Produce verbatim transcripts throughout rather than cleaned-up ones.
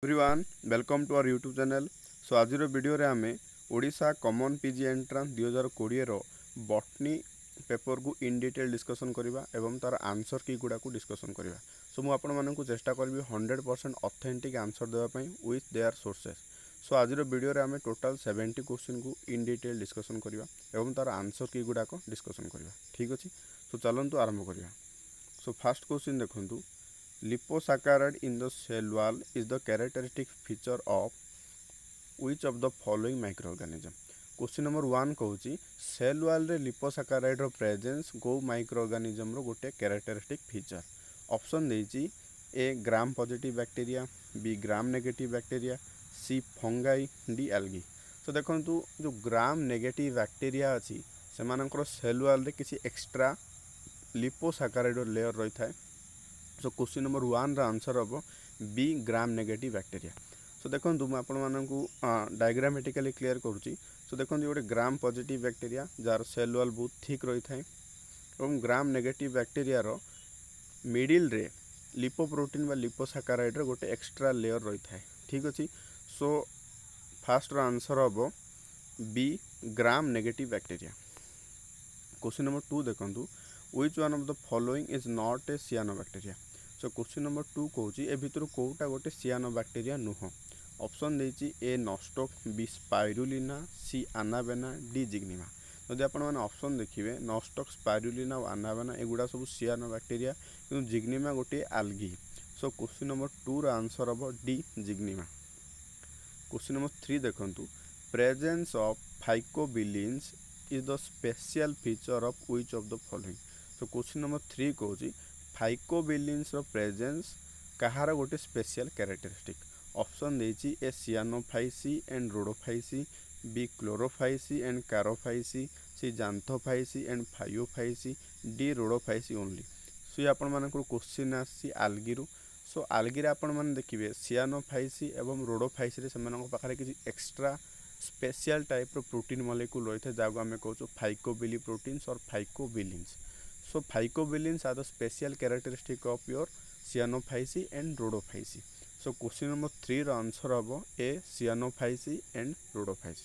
Everyone welcome to our YouTube channel. So आज video रे आमे ओडिशा कॉमन पीजी एंट्रांस दुई हजार कोड़े बॉटनी पेपर को इन डिटेल डिस्कसन करवा एवं तार आंसर की गुड़ा को डिस्कसन करवा। सो मुझे आपण मानक चेष्टा करी हंड्रेड परसेंट ऑथेंटिक आंसर देवाई विथ देयर सोर्सेस। सो आज वीडियो रे आमे टोटाल सेवेंटी क्वेश्चन को इन डिटेल डिस्कसन करवा एवं तार आंसर की गुड़ाक डिस्कसन करवा। ठीक अच्छे, सो चलतु आरंभ करवा। सो फास्ट क्वेश्चन देखूँ, liposaccharide in the cell wall is the characteristic feature of which of the following microorganism। Question number one कहूँ सेल वाल रे लिपोसाकाराइड रो प्रेजेंस गो माइक्रोऑर्गेनिज्म रो गोटे कैरेक्टरिस्टिक फीचर। ऑप्शन देछि A gram positive bacteria, B gram negative bacteria, C fungi, D algae. तो देखंतु जो ग्राम negative bacteria अछि सेमानकर cell wall रे किसी एक्स्ट्रा लिपोसाकाराइड लेयर रही थाए। So question number one answer हम B gram negative bacteria. So देखो मुझे आपको डायग्रामेटिकली क्लीयर करुँची। सो देखो ये गोटे ग्राम पॉजिटिव बैक्टीरिया जार सेल वाल बहुत थिक रही थाए और ग्राम नेगेटिव बैक्टीरिया रो मिडिल रे लिपोप्रोटीन व लिपोसाकाराइड रो गोटे एक्स्ट्रा लेयर रही थाए। ठीक अच्छे, सो फास्ट आंसर हम B gram negative bacteria. Question number two देखो, which one of the following is not a cyanobacteria। So question number two कहूँ ए भितर कौटा गोटे सियानोबैक्टीरिया नुह। ऑप्शन देछि A Nostoc, B Spirulina, C Anabaena, D Zygnema. जदि आपण मैंने ऑप्शन देखिए नॉस्टॉक, स्पाइरुलिना और आनाबेना एगुड़ा सब सियानोबैक्टीरिया किंतु जिग्निमा गोटे algae. So question number two रो आंसर हम D Zygnema. Question number three देखंतु presence of phycobilins is the special feature of which of the following. तो क्वेश्चन नंबर थ्री कहूँ फाइकोबिलिन्स प्रेजेंस कहार गोटे स्पेशल कैरेक्टरिस्टिक। ऑप्शन देछि A Cyanophyceae and Rhodophyceae, B Chlorophyceae and Charophyceae, C Xanthophyceae and Phaeophyceae, D Rhodophyceae only. So ये आपण मानकर question आसी algae रु। सो आल्गी आपण माने देखिए सियानोफाइसी एवं रोडोफाइसी से पाखे किसी एक्स्ट्रा स्पेशल टाइप रो प्रोटीन मॉलिक्यूल रही है जहाँ आम कहूँ फाइकोबिली प्रोटीन्स और phycobilins. So phycobilins are the special characteristic of your Cyanophyceae and Rhodophyceae. So question number three रो आंसर हम A Cyanophyceae and Rhodophyceae.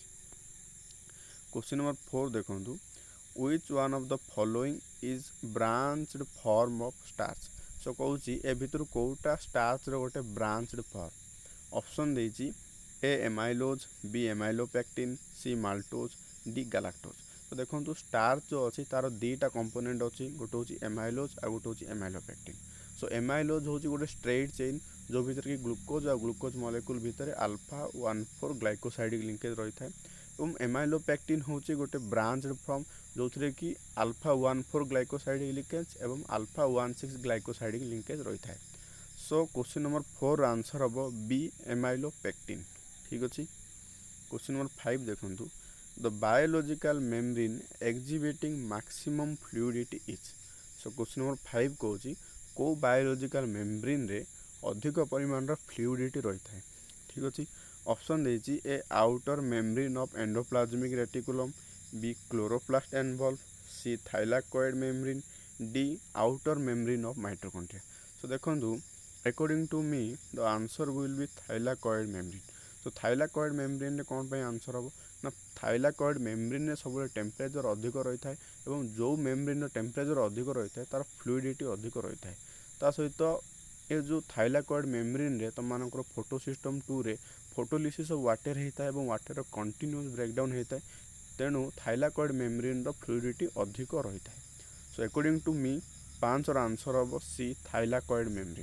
Question number four देखो, which one of the following is branched form of starch. So कहूँ ए भितर कौटा starch रो गोटे branched form. Option देछि A amylose, B amylopectin, C maltose, D galactose. तो देखो starch जो अच्छी तार दीटा कंपोनेंट अच्छी, गोटे हूँ एमाइलोज और गोटे हूँ एमाइलोपेक्टिन। सो एमाइलोज हूँ गोटे स्ट्रेट चेन जो भितर कि ग्लूकोज और ग्लूकोज मॉलिक्यूल भितर alpha one four glycosidic linkage रही है और एमाइलोपेक्टिन हूँ गोटे ब्रांच्ड फॉर्म जो थी कि alpha one four glycosidic linkage एवं alpha one six glycosidic linkage रही है। So question number four answer हम बी एमाइलोपेक्टिन। ठीक अच्छे, क्वेश्चन नंबर फाइव देखूँ the biological membrane exhibiting maximum fluidity is. So question number five कहूँ को biological membrane रे अधिक परिमाण फ्लूइडिटी रही है। ठीक अच्छे, ऑप्शन देछि A outer membrane of endoplasmic reticulum, B chloroplast involve, C thylakoid membrane, D outer membrane of mitochondria. So देखो according to me the answer will be thylakoid membrane. तो थाइलाकॉइड मेम्ब्रेन रे कौन पे आंसर हम ना thylakoid membrane रे सब temperature अधिक रही है और जो मेम्ब्रेन टेम्परेचर अधिक रही है तार फ्लूइडिटी अधिक रही है। ता सहित ये जो थाइलाकॉइड मेम्ब्रेन रे तुम मानकर फोटो सिस्टम टू रे फोटोलिसिस ऑफ वाटर होता है और वाटर कंटिन्यूअस ब्रेकडाउन होता है, तेणु थाइलाकॉइड मेम्ब्रेन रो फ्लूइडिटी अधिक रही है। सो अकॉर्डिंग टू मी पांच आंसर हम C thylakoid membrane.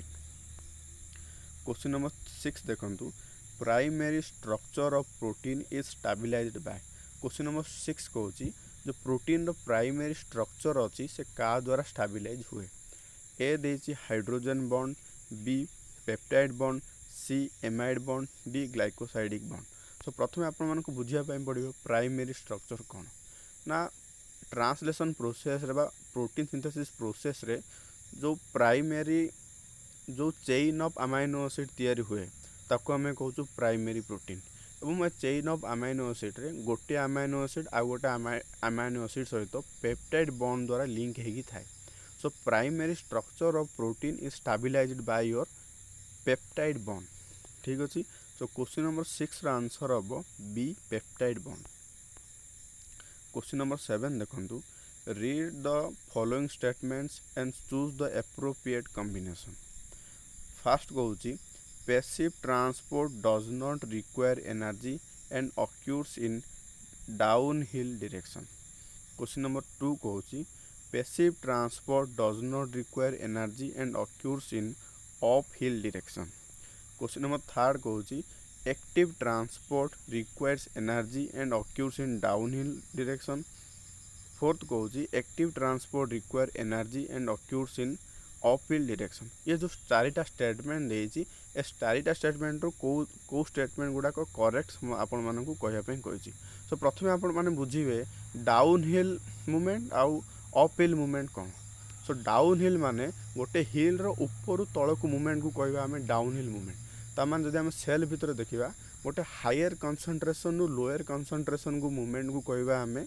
Question number six देखंतु primary structure of protein is stabilised by. Question number six कहूँ जो प्रोटीन रो प्राइमरी स्ट्रक्चर अच्छी से का द्वारा स्टेबलाइज हुए। ए देछि hydrogen bond, B peptide bond, C amide bond, D glycosidic bond. So प्रथम आपण मानक बुझिया पड़ो प्राइमरी स्ट्रक्चर कौन ना ट्रांसलेशन प्रोसेस रे बा प्रोटीन सिंथेसिस प्रोसेस रे जो प्राइमरी जो चेन ऑफ अमाइनो एसिड तैयारी हुए ताको आम कहूँ प्राइमरी प्रोटीन और चेन ऑफ अमाइनो एसिड रे गोटे अमाइनो एसिड आ गोटे अमाइनो एसिड सहित पेप्टाइड बॉन्ड द्वारा लिंक होगी थाए। So primary structure of protein is stabilised by your peptide bond. ठीक अच्छे। So question number six answer हम B peptide bond. Question number seven देखंतु read the following statements and choose the appropriate combination. First कहूँ passive transport does not require energy and occurs in downhill direction. Question number two कहूँ passive transport does not require energy and occurs in uphill direction. Question number third कहूँ active transport requires energy and occurs in downhill direction. Fourth कहूँ active transport require energy and occurs in uphill direction. ये जो चारिटा statement देइछि ए चारिटा statement रो को को statement गुड़ाक correct आपण मानकु कहया पई कहिछि। सो प्रथमे आपण माने बुझिबे डाउन हिल मूवमेंट आउ अप हिल मूवमेंट कौन। सो डाउन हिल माने गोटे हिल रो ऊपर तल को मूवमेंट को कहबा हमें डाउन हिल मूवमेंट। ता माने जदि हम सेल भीतर देखिबा गोटे हायर कंसंट्रेशन नु लोअर कंसंट्रेशन को मूवमेंट को कहबा हमें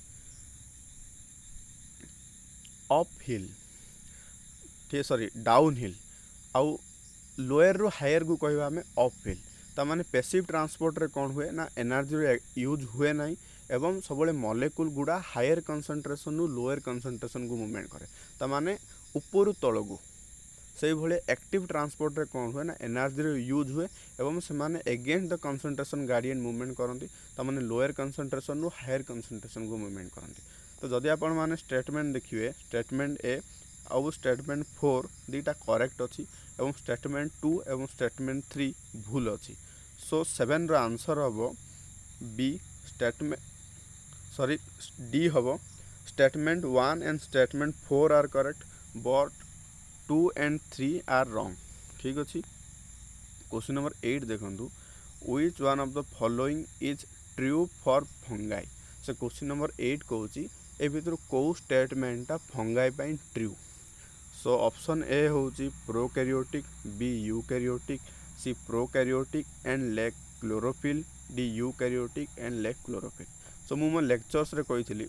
अप हिल, ठीक सॉरी डाउन हिल आउ लोअर रो हायर को कहबा हमें अप हिल। ता माने पैसिव ट्रांसपोर्ट रे कौन हुए ना एनर्जी यूज हुए ना एवं सब मॉलिक्यूल गुड़ा हायर कंसंट्रेशन नु लोअर कंसंट्रेशन को मूवमेंट करे। ता माने ऊपर तल को से भले एक्टिव ट्रांसपोर्ट रे कौन हुए ना एनर्जी रे यूज हुए एवं से माने against the concentration gradient movement करंती। ता माने लोअर कंसंट्रेशन नु हायर कंसंट्रेशन को मूवमेंट करंती। तो जदि आपण माने स्टेटमेंट देखिए स्टेटमेंट ए आउ स्टेटमेंट फोर दीटा करेक्ट अच्छी एवं स्टेटमेंट टू एवं स्टेटमेंट थ्री भूल अच्छी। सो सेवेन रो आंसर हम बी स्टेटमेंट सॉरी डी हम statement one and statement four are correct but two and three are wrong, ठीक अच्छे। क्वेश्चन नंबर एट देखंतु which one of the following is true for fungi. से question number eight कहूँ ए भीतर कौ स्टेटमेंटा फंगाई पाई ट्रू। सो ऑप्शन ए हूँ prokaryotic, B eukaryotic, C prokaryotic and lack chlorophyll, D eukaryotic and lack chlorophyll. So मु मो लेक्चर्स रे कही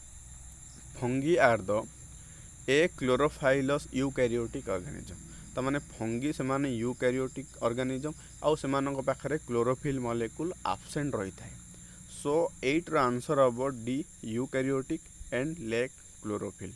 fungi are the achlorophyllous eukaryotic organism. तो माने फंगी से माने यूकैरियोटिक ऑर्गेनिज्म आउ से मानक पाखरे क्लोरोफिल मॉलिक्यूल एब्सेंट रही थाए। सो एट रो आंसर हम D eukaryotic and lack chlorophyll.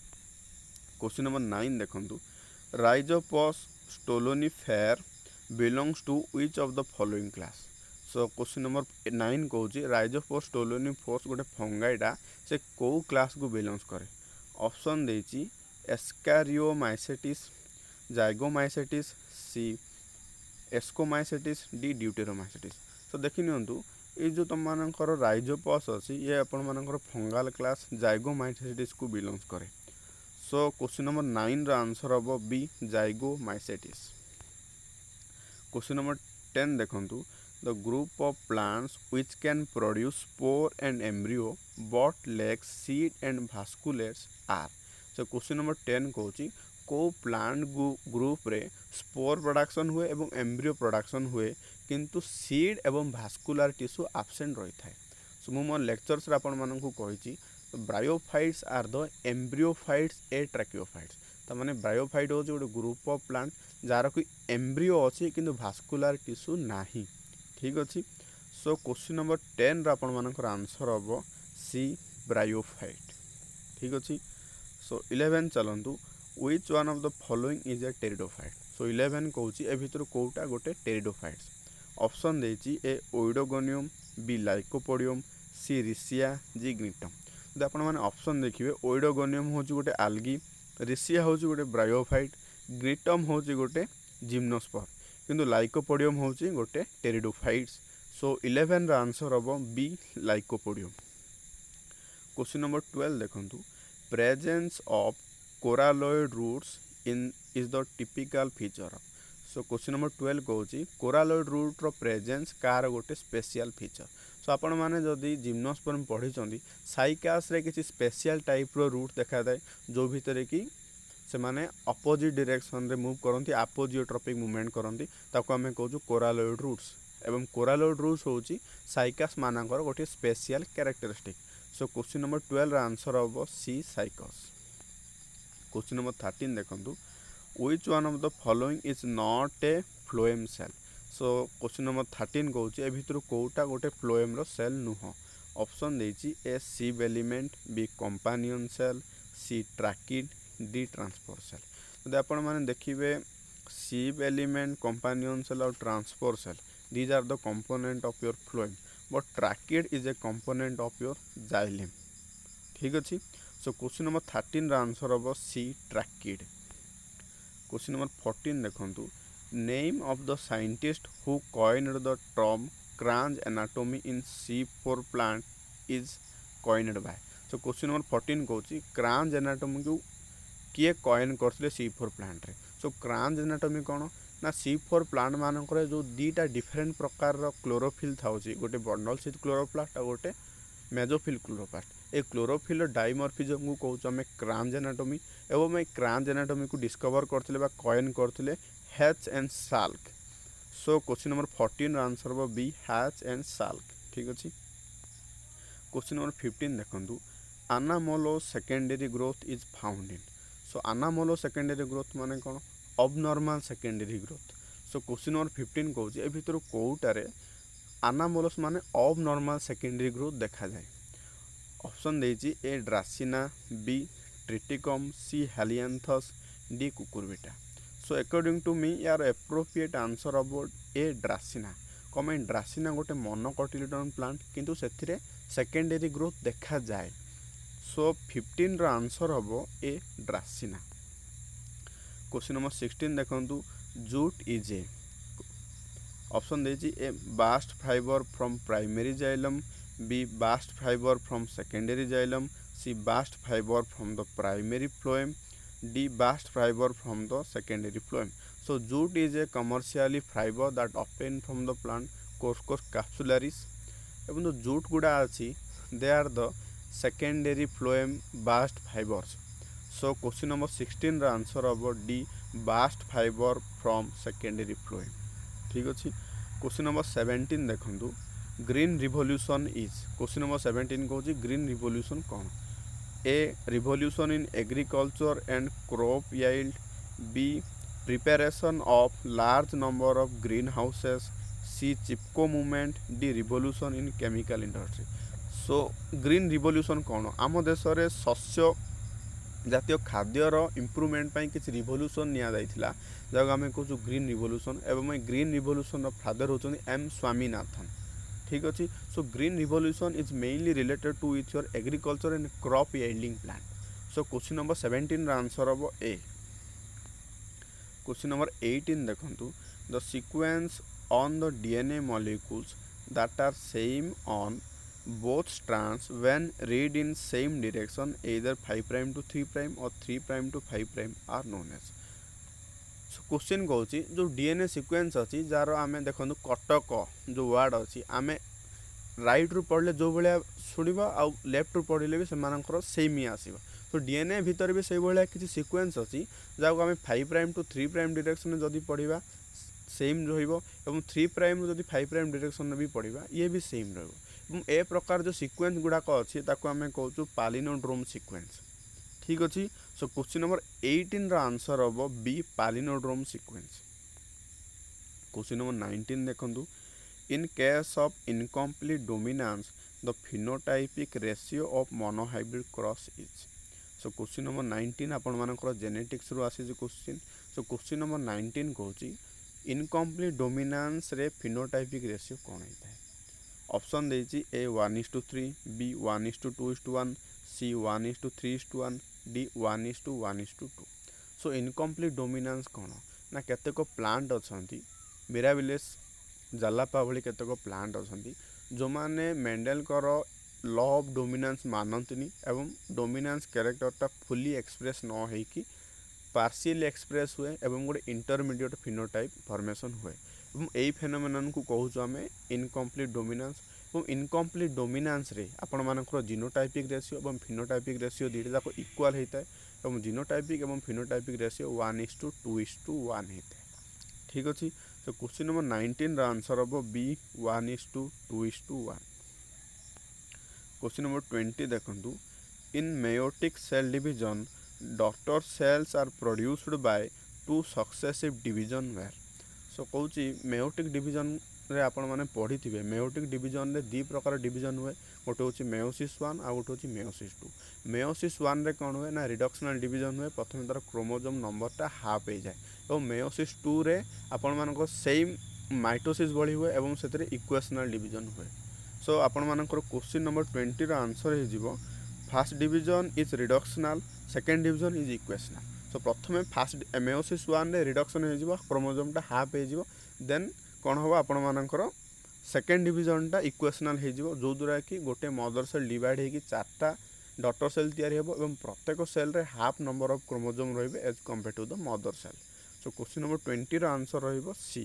Question number nine देखंतु Rhizopus stolonifer belongs to which of the following class. So question number nine कहूँ राइजोपस स्टोलोनिफेर गोटे फंगाईटा से कौ क्लास को बिलोंग्स करे। ऑप्शन देछि एस्कारियोमाइसेटिस, जाइगोमाइसेटिस, सी एस्कोमाइसेटिस, डी ड्यूटेरोमाइसेटिस। तो देखि नियंतु ये जो तुम मानकर राइजोपस अच्छी ये आपण मानकर फंगाल क्लास जाइगोमाइसेटिस को बिलोंग्स करे। सो क्वेश्चन नंबर नाइन रो आंसर हम B zygomycetes. Question number ten देखंतु the group of plants which can produce spore and embryo but lack seed and vasculature are. So question number ten कहूँ को plant group रे spore production हुए एवं embryo production हुए किंतु seed एवं vascular tissue absent रही थाए। सो मु मो लेक्चर्स रे आपण मानकु कहिछि bryophytes are the embryophytes atracheophytes. तो माने ब्रायोफाइट हो गोटे ग्रुप ऑफ प्लांट जार कि एम्ब्रियो अच्छी किंतु भास्कुलर टिश्यू नाही, ठीक अच्छे। सो क्वेश्चन नंबर टेन आपण मानकर आंसर हम सी ब्रायोफाइट, ठीक अच्छे। सो इलेवेन चलतु which one of the following is a pteridophyte. So eleven कहूँ ए भीतर कोटा गोटे टेरिडोफाइट्स। ऑप्शन देछि ए ओइडोगोनियम, बी लाइकोपोडियम, सी रिसिया, जी ग्निटम। जब आपण माने ऑप्शन देखिए ओइडोगोनियम हूँ गोटे आल्गी, रिसिया हूँ गोटे ब्रायोफाइट, ग्निटम हूँ गोटे जिम्नोस्पर किंतु लाइकोपोडियम हूँ गोटे टेरिडोफाइट्स। सो इलेवेन रा आंसर हम B Lycopodium. Question number twelve देखंतु presence of coralloid roots in is the typical feature. So question number twelve कहूँ कोरालॉइड रूट रो प्रेजेंस कार गोटे स्पेशल फीचर। सो आपण मैंने जदि जिम्नोस्पर्म पढ़ी साइकास रे किसी स्पेशल टाइप रो रूट देखा जाए जो भितर कि से माने अपोजिट डायरेक्शन रे मूव करती अपोजियोट्रोपिक मूवमेंट करती ताको आमे कहूँ कोरालॉइड रूट्स एवं कोरालॉइड रूट्स होची साइकास मानकर गोटे special characteristic. So question number twelve answer हम C Cycas. Question number thirteen देखंतु which one of the following is not a phloem cell. So question number thirteen कौच ए भितर कौटा गोटे फ्लोएम रो सेल नुह ऑप्शन देछि A sieve element B companion cell C tracheid D transport cell जदि आपण माने देखिबे सिव एलिमेंट कंपानियन सेल और transport cell these are the component of your phloem but tracheid is a component of your xylem ठीक अछि so question number thirteen रा answer हम C tracheid question number fourteen देखंतु name of the scientist who coined the term Kranz anatomy in C four plant is coined by so question number fourteen कहूँ Kranz anatomy को किए coin करथिले सी four plant रे सो क्रांज anatomy कौन ना सी four plant मानकर जो दीटा डिफरेंट प्रकार रो क्लोरोफिल थाउची गोटे बंडल स्थित क्लोरोप्लास्ट और गोटे मेजोफिल क्लोरोप्लास्ट ए क्लोरोफिल डाइमॉर्फिज्म को कहूँ आम क्रांज एनाटॉमी एवं ए क्रांज एनाटॉमी को डिस्कवर करथिले बा कॉइन करथिले Hatch and Slack so question number fourteen answer हम बी हैच एंड साल्क ठीक अच्छे क्वेश्चन नंबर फिफ्टीन देखंतु anomalous secondary growth is found in so anomalous secondary growth माने कौन abnormal secondary growth so question number fifteen कहूँ ए भितर कौटारे अनामोलस माने अबनॉर्मल सेकेंडरी ग्रोथ देखा जाए ऑप्शन देछि A Dracaena B Triticum C Helianthus D Cucurbita so according to me यार appropriate answer about A Dracaena कमें ड्रासिना गोटे मोनोकोटिलेडोन प्लांट किंतु सेथिरे सेकेंडरी ग्रोथ देखा जाए सो फिफ्टीन रो आंसर हम A Dracaena question number sixteen देखंतु जूट इज ए ऑप्शन देछि A bast fibre from primary xylem B bast fibre from secondary xylem C bast fibre from the primary phloem D bast fibre from the secondary phloem so jute is a commercially fibre that obtain from the plant Corchorus capsularis एवं जो jute गुड़ा अच्छी they are the secondary phloem bast fibres so question number sixteen रा answer हम D bast fibre from secondary phloem ठीक अच्छे question number seventeen देखंतु green revolution is question number seventeen कहूँ ग्रीन रिवोल्यूशन कौन A revolution in agriculture and crop yield B preparation of large number of green houses C Chipko movement D revolution in chemical industry so green revolution कौन आम देश में शस्य जातीय खाद्यर improvement पर किसी रिवोल्यूशन निया जाइथिला जब आम कहूँ ग्रीन रिवोल्यूशन एवं ग्रीन रिवोल्यूशन फादर होचनी एम स्वामीनाथन ठीक अच्छे so green revolution is mainly related to with your agriculture and crop yielding plant so question number seventeen answer हम ए क्वेश्चन नंबर एटीन देखंतु the sequence on the DNA molecules that are same on both strands when read in same direction either five prime to three prime or three prime to five prime are known as so question कहूँ जो DNA sequence अच्छी jar आम देखो कटक जो word अच्छी आम right रू पढ़ले जो भाया शुणा आउ लेफ्ट रू पढ़ले भी से सेम ही आसो तो डीएनए भितर भी से भाया किसी सीक्वेंस अच्छी जहाँ आम five prime to three prime direction जदि पढ़ा सेम रही थ्री प्राइम जदि फाइव प्राइम डायरेक्शन भी पढ़ा ये भी सेम रही ए प्रकार जो सीक्वेंस गुड़ाक अच्छी आम कहूँ पालिनोड्रोम सीक्वेंस ठीक अच्छे सो क्वेश्चन नंबर एटीन रा आंसर हम B palindrome sequence question number nineteen देखंतु in case of incomplete dominance the phenotypic ratio of monohybrid cross is so question number nineteen आपण मानकर जेनेटिक्स रू आसी question so question number nineteen कहूँ incomplete dominance रे phenotypic ratio कौन होता है ऑप्शन देछि A one is to three B one is to two is to one C one is to three is to one D one is to one is to two so incomplete dominance कौन ना केतेक plant अच्छी mirabilis जालापा भली केतेक plant अच्छी जो माने मेंडेलकर law of dominance मानती एवं डोमिनेंस कैरेक्टरटा फुली एक्सप्रेस न होइकी पार्शियल एक्सप्रेस हुए एवं गोटे इंटरमीडिएट फिनोटाइप फॉर्मेशन हुए एवं यही फेनोमेनन को कहूँ आम इनकम्प्लीट डोमिनेंस और इनकम्प्लीट डोमिनेंस रे आपण मानकर जीनोटाइपिक रेशियो और फिनोटाइपिक रेशियो दुईटा जाक इक्वाल होता है और जीनोटाइपिक और phenotypic ratio one is to two is to one होता है ठीक अच्छे तो क्वेश्चन नंबर नाइंटीन आंसर हम B one is to two is to one question number twenty देखंतु in meiotic cell division daughter cells are produced by two successive division where so कौच meiotic division रे आपण मैंने पढ़ी थे meiotic division रे दी प्रकार division हुए गोटे हूँ मेयोसिस वन आ गोटे हूँ मेयोसिस टू। मेयोसिस वन रे कौन हुए ना रिडक्शनल डिवीजन हुए प्रथम तार क्रोमोजोम नंबरटा हाफ हो जाए और मेयोसिस टू रे आपण मान सेम माइटोसिस भली हुए और से इक्वेशनल डिवीजन हुए। सो आपण मानकर क्वेश्चन नंबर ट्वेंटी रो आंसर हो first division is reductional second division is equational. So प्रथम फास्ट मेयोसिस वन रे रिडक्शन हो क्रोमोजोमटा हाफ हो देन कौन हम आपण मानकर सेकेंड डिवीजनटा इक्वेशनल हो जो द्वारा कि गोटे मदर सेल डिवाइड होगी चार्टा डटर सेल तैयारी हो और प्रत्येक सेल रे हाफ नंबर ऑफ क्रोमोजोम रही as compare to the mother cell. So question number twenty रो आंसर रहिबो C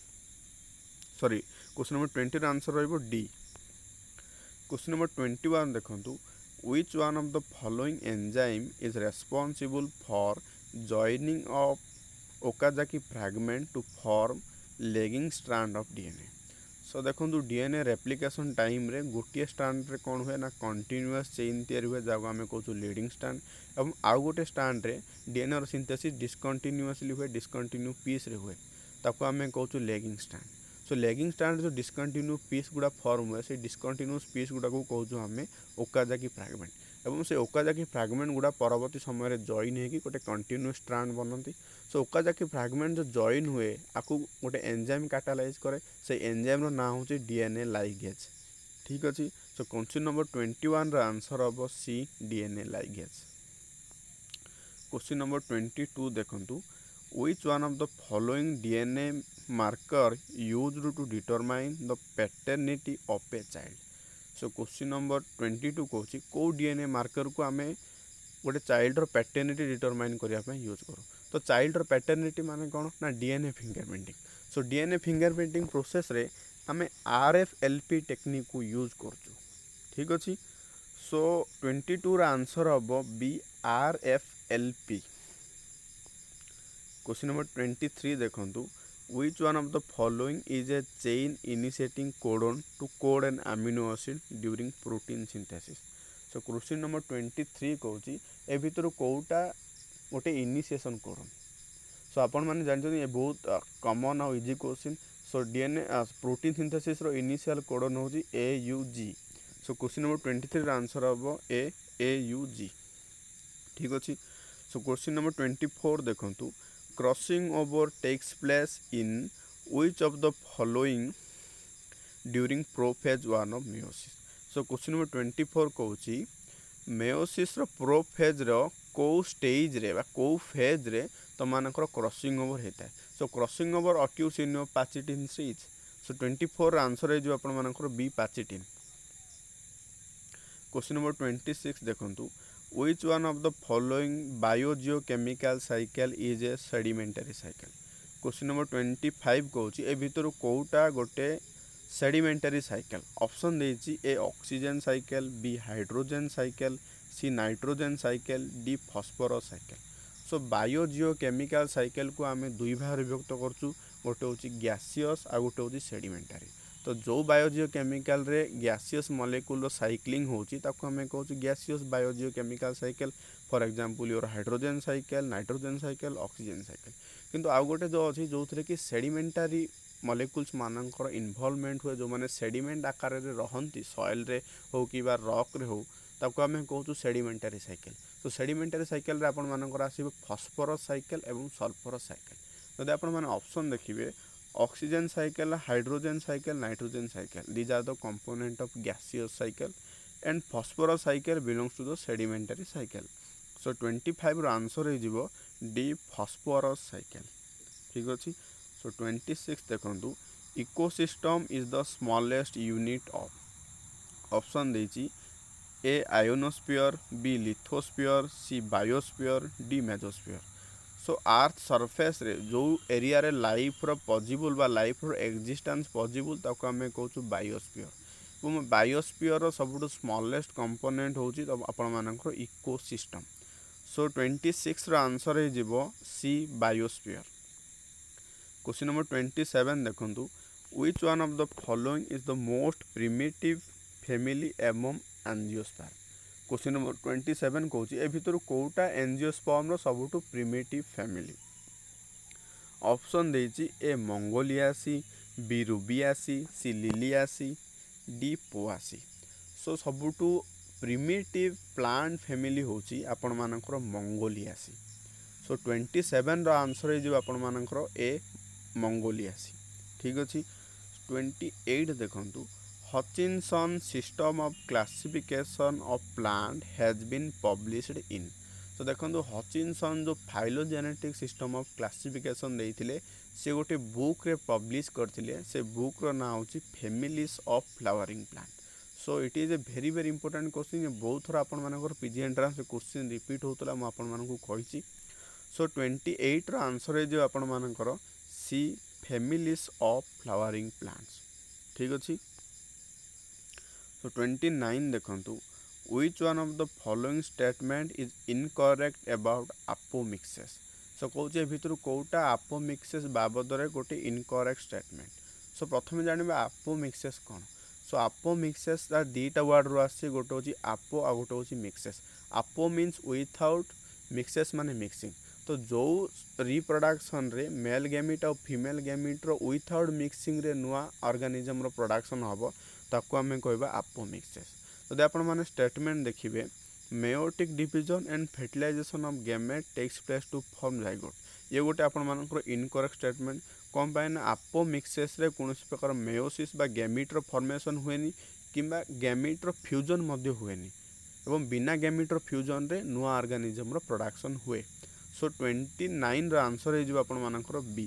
sorry question number twenty रो आंसर रहिबो D. Question number twenty one देखंतु which one of the following enzyme is responsible for joining of Okazaki fragment to form lagging strand of DNA. So देखो DNA replication time रे गोटे strand रे कौन हुए ना कंटिन्यूअस चेन तैयारी हुए जहाँ आम कहूँ लीडिंग स्ट्रैंड और आउ गोटे स्ट्रैंड रे डीएनए रो सिंथेसिस डिस्कंटिन्यूअसली हुए डिस्कंटिन्यू पीस रे हुए ताको आम कहूँ lagging strand. So lagging strand जो डिस्कंटिन्यू पीस गुड़ा फॉर्म हुए से डिस्कंटिन्यूअस पीस गुड़ा को कहूँ आम ओकाजाकी फ्रैगमेंट एवं से ओकाजाकी फ्रैगमेंट गुड़ा परवर्ती समय जॉइन होगी गोटे कंटिन्यूअस स्ट्रैंड बनती। सो ओकाजाकी फ्रैगमेंट जो जॉइन हुए आपको गोटे एंजाइम कैटालाइज करे से एंजाइम रो ना होची डीएनए लाइगेज। ठीक अच्छे। So question number twenty one रो आंसर हम C DNA ligase. Question number twenty two देखंतु which one of the following DNA marker used to determine the paternity of a child. So question number twenty two कहूँ कौ DNA marker को आम गोटे child रो paternity determine करने use करूँ। तो चाइल्ड रो पैटर्निटी माने कौन ना DNA fingerprinting. So DNA fingerprinting process रे आम आरएफएलपी टेक्निक को यूज करूँ। ठीक अच्छे। सो ट्वेंटी टू रा आंसर हम B RFLP. Question number twenty three देखंतु which one of the following is a chain initiating codon to code an amino acid during protein synthesis। so question number twenty three कहूँ ए भितर कौटा गोटे initiation codon. सो आपण मैंने जानते ये बहुत कॉमन और easy question. So DNA protein synthesis रो इनिशियल कोडन हूँ A U G. So question number twenty three answer हम ए ए यू जी। ठीक अच्छे। So question number twenty four देखंतु crossing over takes place in which of the following during prophase one of meiosis. So question number twenty four कहूँ meiosis रो prophase रो को stage रे बा को फेज रे तो मानकर क्रॉसिंग ओवर होता है। So crossing over occurs in pachytene stage. So twenty four answer हो आपण मानकर B pachytene. Question number twenty six देखंतु which one of the following biogeochemical cycle is a sedimentary cycle। Question number twenty five कहूँ ए भितर कौटा गोटे sedimentary cycle option देछि A oxygen cycle B hydrogen cycle C nitrogen cycle D phosphorus cycle. So biogeochemical cycle को आम दुई भाग विभक्त करचु गोटे हूँ गैसियस आ गोटे हूँ सेडिमेंटरी। तो जो बायोजियोकेमिकल रे गैसियस मॉलिक्यूल साइक्लिंग होची ताको हमें कहूँ gaseous biogeochemical cycle. For example your hydrogen cycle nitrogen cycle oxygen cycle. किंतु आउ गोटे जो अच्छी जो थे कि सेडिमेंटारी मॉलिक्यूल्स मानकर इन्वॉल्वमेंट हुए जो मैंने सेडिमेंट आकार रे रहंती सॉइल रे हो कि बा रॉक रे हो ताको हमें कहूँ सेडिमेंटारी साइकिल। तो सेडिमेंटारी साइकिल रे आपण मानकर आसीबो फॉस्फोरस साइकिल एवं सल्फरस साइकिल। जदि आपण माने ऑप्शन देखिबे oxygen cycle hydrogen cycle nitrogen cycle these are the component of gaseous cycle and phosphorus cycle belongs to the sedimentary cycle. So twenty five रो आंसर हो डी फॉस्फोरस साइकिल। ठीक अच्छे। So twenty six देखंतु ecosystem is the smallest unit of option देछि A ionosphere B lithosphere C biosphere D mesosphere. So earth surface रे जो area रे life रो पॉसिबल बा लाइफ रो एक्जिस्टेंस पॉसिबल ताको हमें कहूँ बायोस्फीयर। और बायोस्फीयर रो सबुठ स्मॉलेस्ट कंपोनेंट होची तो आपण मानकर इकोसिस्टम। सो ट्वेंटी सिक्स रो आंसर है जीवो C biosphere. Question number twenty seven देखंतु which one of the following is the most primitive family among angiosperm. Question number twenty seven कहूँ ए भितर कौटा एंजियोस्पर्म रो सबुठ प्रिमिटिव फैमिली। ऑप्शन देइछि A मंगोलियासी, B Rubiaceae, C Liliaceae, D Poaceae. So सबुठु primitive plant family होची आपण मानकर मंगोलियासी। सो ट्वेंटी सेवन रो आंसर हो आपण मानकर ए मंगोलियासी। ठीक अछि। ट्वेंटी एट देखंतु Hutchinson system of classification of plant has been published in. तो देखो हचिनसन जो फाइलोजेनेटिक सिस्टम ऑफ क्लासिफिकेशन देइथिले से गोटे बुक रे पब्लिश करथिले। से बुक रो ना होची families of flowering plant. So it is a very very important question. बहुत थोड़ा आपण मानकर पीजी एंट्रांस क्वेश्चन रिपीट होतला म आपण मानकु कहिछि। सो ट्वेंटी एट रो आंसर है जो आपण मानकर C families of flowering plants. ठीक अछि। सो ट्वेंटी नाइन देखंतु which one of the following statement is incorrect about apomixes। So कौचे भितर कोटा apomixes बाबद रे गोटे इनकरेक्ट स्टेटमेंट। सो प्रथम जानबा apomixes कोन। सो apomixes ता दीटा वर्ड रो आसी गोटे होची apo आ गोटे होची mixes। apo means without, mixes माने मिक्सिंग। तो जो रिप्रोडक्शन रे मेल गैमीट और फीमेल गैमीट रो विदाउट मिक्सिंग रे नुआ ऑर्गेनिज्म रो प्रोडक्शन हबो ताको हमें कहबा apomixes। तो आपण माने स्टेटमेंट देखिए meiotic division and fertilisation of gamete takes place to form zygote. ये गोटे आपण मानकर इनकरेक्ट स्टेटमेंट। कौन पाए आपोमिक्सेस रे कौन प्रकार मेयोसिस बा गैमीट रो फॉर्मेशन हुएनी किंबा गैमीट रो फ्यूजन मध्य हुएनी एवं बिना गैमीट रो फ्यूजन रे नुआ ऑर्गेनिज्म रो प्रोडक्शन हुए। सो ट्वेंटी नाइन रो आंसर है जो आपण मानकर बी।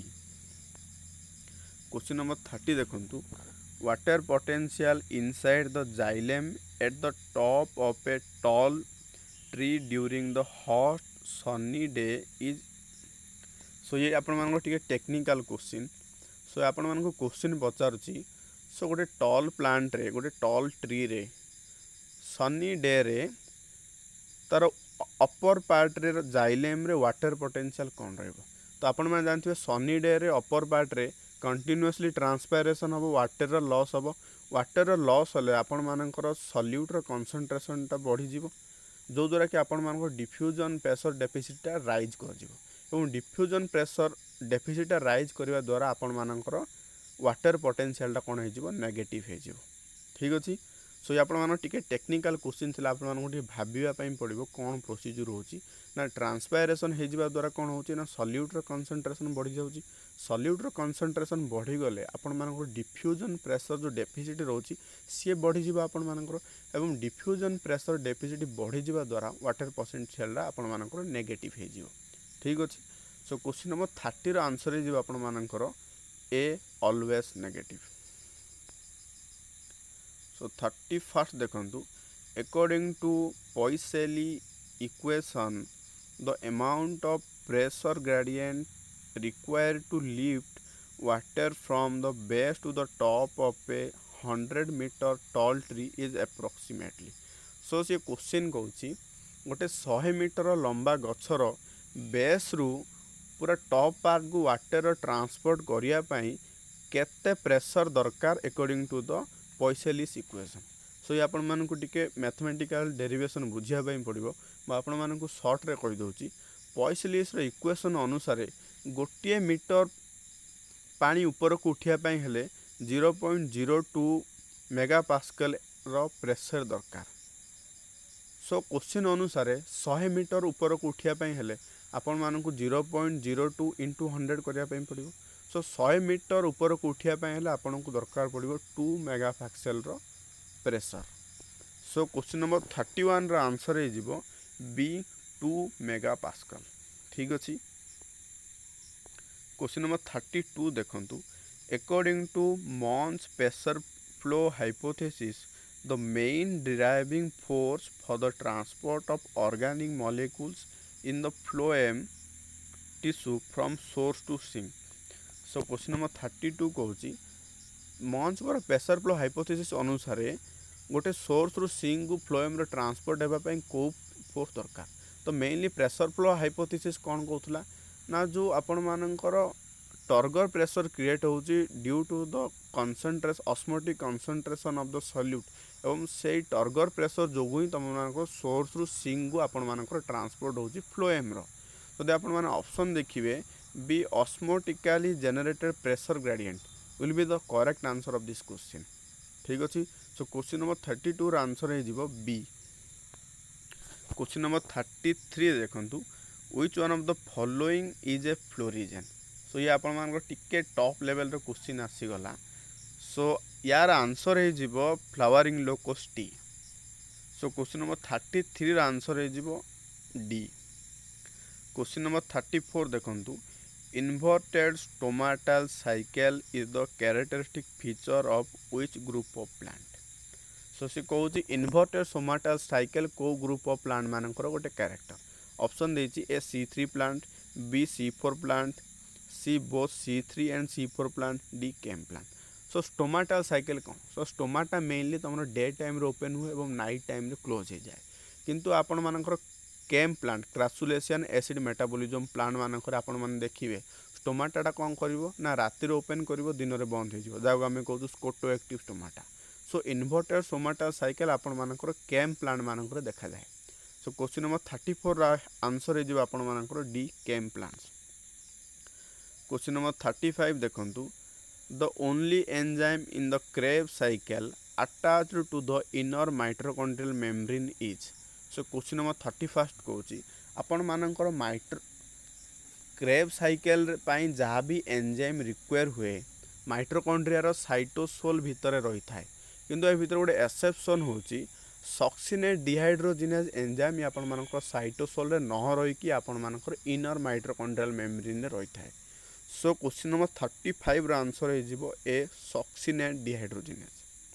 क्वेश्चन नंबर थर्टी देखंतु water potential inside the xylem at the top of a tall tree during the hot sunny day is। So ये आपण मानको टिके टेक्निकल क्वेश्चन। सो आपण मानको क्वेश्चन पचारुची। सो गोटे टॉल प्लांट रे गोटे टॉल ट्री रे सनी डे रे तार अपर पार्ट रे जाइलेम रे वाटर पोटेंशियल कौन रहबो। तो आपण माने जानथिबे सनी डे रे अपर पार्ट रे कंटिन्यूअसली ट्रांसपायरेशन हम वाटर लॉस हम। वाटर लॉस हेले आपण मानकर सल्यूट रो कंसंट्रेशन टा बढ़ी जीवो जो द्वारा कि आपण मानकर डिफ्यूजन प्रेशर डेफिसिट टा राइज कर जीवो एवं डिफ्यूजन प्रेशर डेफिसिट टा राइज करबा द्वारा आपण मानकर वाटर पोटेंशियल टा कोन हे जीवो नेगेटिव हे जीवो। ठीक अछि। सो ये आपण मान टिके टेक्निकल क्वेश्चन थिला आपण मान टिके भाबिबा पई पड़िबो कोन प्रोसीजर होची ना ट्रांसपायरेशन हे जीवा द्वारा कोन होची ना सल्यूट रो कंसंट्रेशन बढ़ी जाउची। सल्यूट रो कंसंट्रेशन बढ़ी गले आपण मानकर डिफ्यूजन प्रेशर जो डेफिसिट रहउची सी बढ़ी जीवा आपण मानकर एवं डिफ्यूजन प्रेशर डेफिसिट बढ़ी जीवा द्वारा वाटर पोटेंशियल रा आपण मानकर नेगेटिव हे जीवो। ठीक अछि। सो क्वेश्चन नंबर थर्टी रो आंसर हे जीवा आपण मानकर A always negative. So thirty first देखंतु according to Poiseuille equation the amount of pressure gradient required to lift water from the base to the top of a hundred metre tall tree is approximately. So से question कहूँ गोटे सौ metre लंबा गछर base रु पूरा top part को water transport करिया पई केते प्रेशर दरकार according to the Poiseuille's equation. So ये आपण मानकु टिके मैथमेटिकल डेरिवेशन बुझिया पई पड़िबो बा आपण मानकु शॉर्ट रे कहि दोची। पॉइसेलिस रो इक्वेशन अनुसार गोटे मीटर पानी ऊपर को उठिया पई हेले zero point zero two mega pascal रो प्रेशर दरकार। सो क्वेश्चन अनुसार सौ मीटर ऊपर को उठिया पई हेले आपण मानकु zero point zero two into hundred करिया पई पड़िबो। सो सौ मीटर ऊपर को उठिया पई हेले आपण को दरकार पड़िबो टू मेगा पास्कल रो pressure. So question number thirty one रो आंसर हे जिवो बी टू मेगा पास्कल। ठीक अछि। क्वेश्चन नंबर थर्टी टू देखंतु according to Munch pressure flow hypothesis the main driving force for the transport of organic molecules in the phloem tissue from source to sink. So question number thirty two कहूँ Munch पर pressure flow hypothesis अनुसार गोटे source रु sink को phloem रो transport होगापी को force दरकार। तो mainly pressure flow hypothesis कौन कहूला ना जो आपण मानकर टर्गर प्रेशर क्रिएट होची due to the concentration osmotic concentration of the solute एवं से टर्गर प्रेशर जो ही तुम मान सोर्स रु सिंक को आपण मानकर ट्रांसपोर्ट होची फ्लोएम रो। तो आपण माने ऑप्शन देखिए B osmotically generated pressure gradient will be the correct answer of this question. ठीक अच्छे। So question number thirty two answer हो B. Question number thirty three देखंतु which one of the following is a florigen. So ये आपण मान टिके top level रो question आसीगला। सो यार आंसर हो flowering locus T. So question number thirty three answer हो D. Question number thirty four देखंतु inverted stomatal cycle is the characteristic feature of which group of plant. So सी कहूँ inverted stomatal cycle को group of plant मानकर गोटे character. Option देछि A C three plant, B C four plant, C both C three and C four plant, D CAM plant. So stomatal cycle कौन? So stomata mainly तुम day time open हुए और night time close हो जाए। किंतु आपण मानकर CAM plant crassulacean acid metabolism plant मानकर आपण माने देखिए स्टोमाटाटा कौन करिवो ना रातिर ओपन करिवो दिन रे बंद हो जिवो, जाको आमे कहू scotoactive stomata. So inverted stomatal cycle आपण मानकर केम प्लांट मानकर देखा जाए। So question number thirty four answer हो आपण मानकर D CAM plants. Question number thirty five देखंतु the only enzyme in the Kreb cycle attached to the inner mitochondrial membrane is. So question number thirty first कहूँ आपण मानकर माइट्रो Kreb cycle पाई जहाँ भी एंजाइम रिक्वायर हुए माइटोकॉन्ड्रिया साइटोसोल भितर रही थाए। किंतु ए भितर गोटे एक्सेप्शन होची सक्सिनेट डिहाइड्रोजिनेज एंजाइम आपण मानकर साइटोसोल रे न रही आपण मानकर इनर माइटोकॉन्ड्रियल मेम्ब्रेन रे रही थाए। So question number thirty five answer हो A succinate dehydrogenase.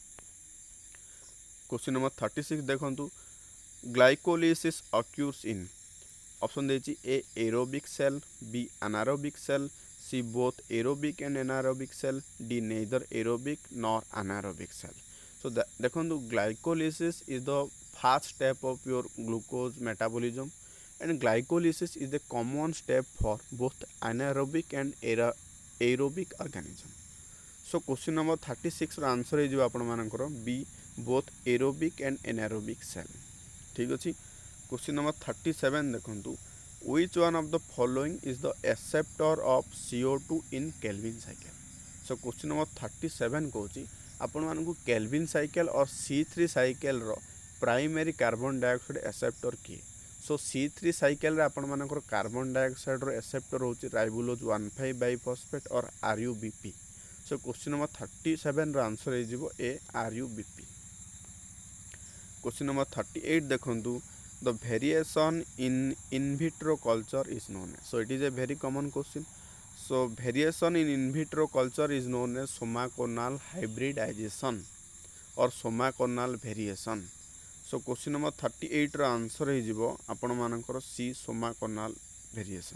Question number thirty six देखंतु ग्लाइकोलिसिस अक्यूर्स इन। ऑप्शन देछि A aerobic cell, B anaerobic cell, C both aerobic and anaerobic cell, D neither aerobic nor anaerobic cell. So देखो glycolysis is the first step of your glucose metabolism and glycolysis is the common step for both anaerobic and aerobic organism। So question number thirty six answer हो आपण मानकर B both aerobic and anaerobic cell. ठीक अच्छे। Question number thirty seven देखंतु which one of the following is the acceptor of C O two in Calvin cycle. So question number thirty seven कहूँ आपण मानकु Calvin cycle और C three cycle रो primary carbon dioxide acceptor किए। So C three cycle रे आपण मानकर carbon dioxide रो एक्सेप्टर होची राइबोलोज वन फाइव बाइफॉस्फेट और R U B P. So question number thirty seven answer हो A R U B P. Question number thirty eight देखंतु the variation in in vitro culture is known as. So it is a very common question. So variation in in vitro culture is known as somaclonal hybridisation और somaclonal variation. So question number thirty eight answer हो आपण मानकर सी सोमाकोनाल variation.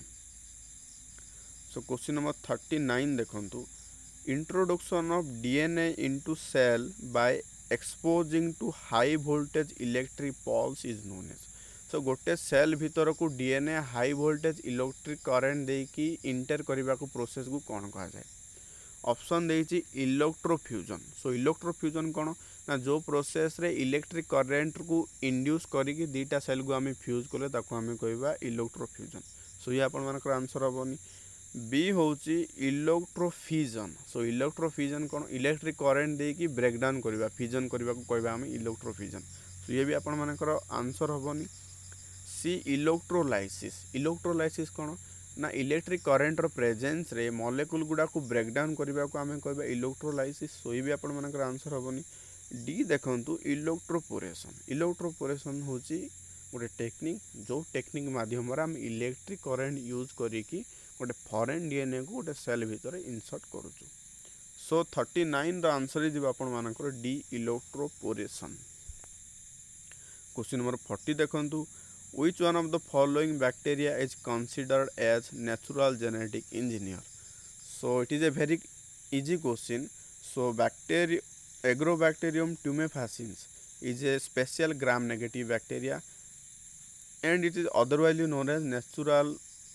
So question number thirty nine देखंतु introduction of DNA into cell by exposing to high voltage electric pulse is known as. So गोटे cell भितर को DNA high voltage electric current देकी enter करने को प्रोसेस को कौन कहा जाए? ऑप्शन देछि इलेक्ट्रोफ्यूजन। सो इलेक्ट्रोफ्यूजन कौन ना जो प्रोसेस रे इलेक्ट्रिक करेंट को इंड्यूस करिकी दीटा सेल को आम फ्यूज कले ताको आम कहबा इलेक्ट्रोफ्यूजन। सो ये आपण मानकर आंसर हेबनी। बी होची इलेक्ट्रोफ्यूजन। सो इलेक्ट्रोफ्यूजन कौन इलेक्ट्रिक करेंट देकी ब्रेकडाउन करबा फ्यूजन करबा को कहबा आम इलेक्ट्रोफ्यूजन। सो ये भी आपण मानकर आंसर हेबनी। C electrolysis. इलेक्ट्रोलाइसिस कौन ना इलेक्ट्रिक करेंट रो प्रेजेंस रे मॉलिक्यूल गुडा को ब्रेकडाउन करबा को आम कहबा इलेक्ट्रोलाइसिस। सो ये भी आपण मानकर आंसर हेबनी। डी देखंतु इलेक्ट्रोपोरेशन। इलेक्ट्रोपोरेशन होची गोटे टेक्निक जो टेक्निक माध्यम आम इलेक्ट्रिक करेंट यूज करिकी गोटे फॉरेन डीएनए को गोटे सेल भितर इंसर्ट करूचु। सो थर्टी नाइन रो आंसर इज आपण मानकर D electroporation. Question number forty देखंतु which one of the following bacteria is considered as natural genetic engineer। so it is a very easy question। so bacteria agrobacterium tumefaciens is a special gram negative bacteria and it is otherwise known as natural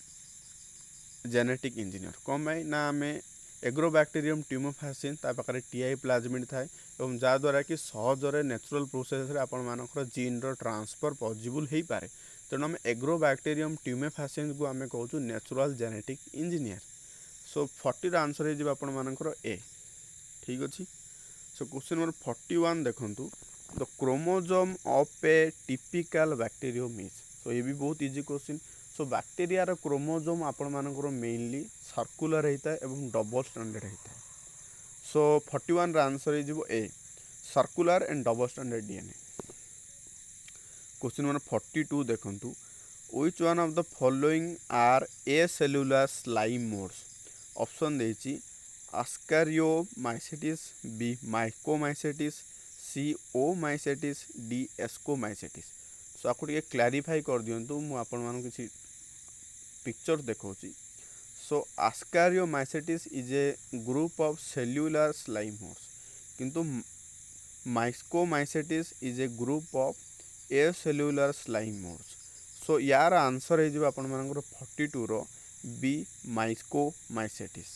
genetic engineer। कौन भाई ना आम Agrobacterium ट्यूमोफासिन ता पाखे TI plasmid थाए और जहाँद्वारा कि सहजरे natural process रे आपण मानकर जीन रो ट्रांसफर पॉसिबल हो पारे। तेणु आम एग्रोबैक्टेरियम ट्यूमेफासिएंस को आम कहूँ natural genetic engineer. So forty answer हो आपण मानकर ए। ठीक अच्छे। So question number forty one देखूँ the chromosome of a typical bacterium is. So ये भी बहुत easy question. So bacteria chromosome आपण मानकर मेनली सर्कुलर होता है और डबल स्टैंडर्ड होता है। सो फोर्टी वन आंसर हो A circular and double stranded DNA. Question number forty two देखूँ which one of the following are a cellular slime moulds. Option देछि आस्कारियोमाइसेटिस, बी माइकोमाइसेटिस, सी ओमाइसेटिस, D एस्कोमाइसेटिस। सो आपको टे क्लारीफाई कर दिंतु मु आपण मान किसी पिक्चर देखौछि। So Acrasiomycetes is a group of cellular slime moulds, किंतु Myxomycetes is a group of a cellular slime moulds. So यार आंसर हो आपण मानकर फोर्टी टू रो B Myxomycetes.